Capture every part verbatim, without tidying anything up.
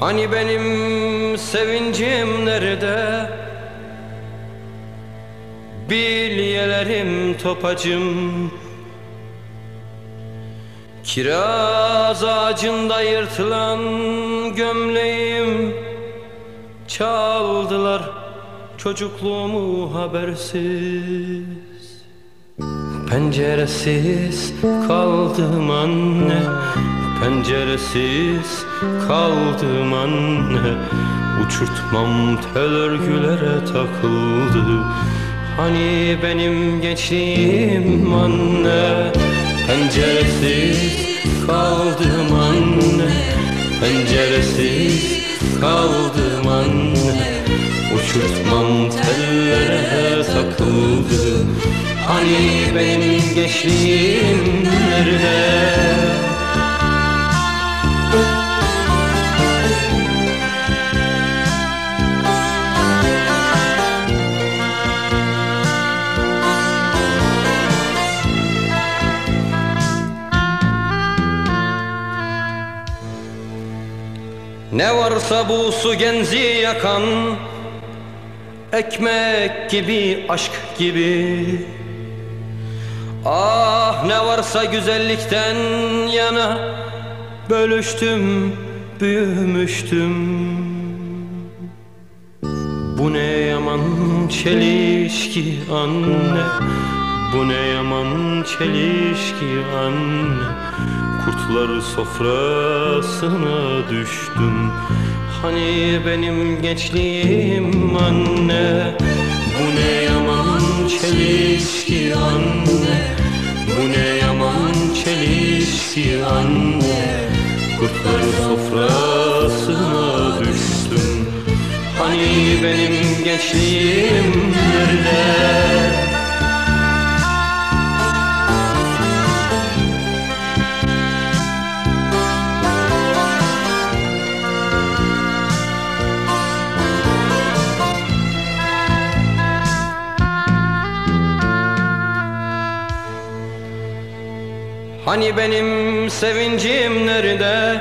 Hani benim sevincim nerede? Bilyelerim topacım. Kiraz ağacında yırtılan gömleğim. Çaldılar çocukluğumu habersiz. Penceresiz kaldım anne, penceresiz kaldım anne. Uçurtmam tel örgülere takıldı. Hani benim gençliğim anne. Penceresiz kaldım anne, penceresiz kaldım anne. Uçurtmam tellere takıldı. Hani benim gençliğim nerede? Ne varsa bu su genzi yakan, ekmek gibi, aşk gibi. Ah ne varsa güzellikten yana, bölüştüm, büyümüştüm. Bu ne yaman çelişki anne, bu ne yaman çelişki anne. Kurtlar sofrasına düştüm. Hani benim gençliğim anne. Bu ne yaman çelişki anne, bu ne yaman çelişki anne. Kurtlar sofrasına düştüm. Hani benim gençliğim nerede? Hani benim sevincim nerede?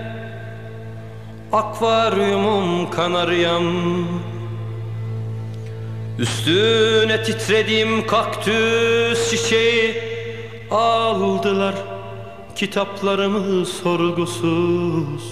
Akvaryumum kanaryam. Üstüne titrediğim kaktüs çiçeği. Aldılar kitaplarımı sorgusuz.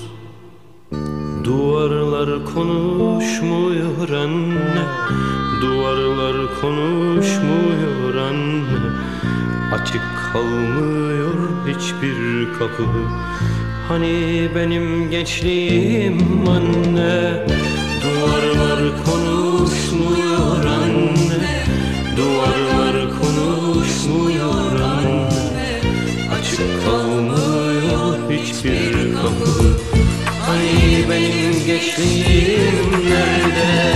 Duvarlar konuşmuyor anne, duvarlar konuşmuyor anne. Açık kalmıyor hiçbir kapı. Hani benim gençliğim anne. Duvarlar konuşmuyor anne, duvarlar konuşmuyor anne. Açık kalmıyor hiçbir kapı. Hani benim gençliğim nerede?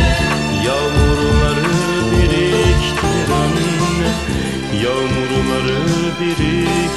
Yağmurları biriktir anne, yağmurları biriktir